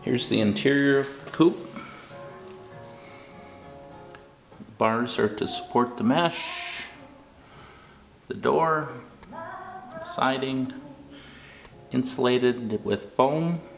Here's the interior of the coop. Bars are to support the mesh, the door, the siding, insulated with foam.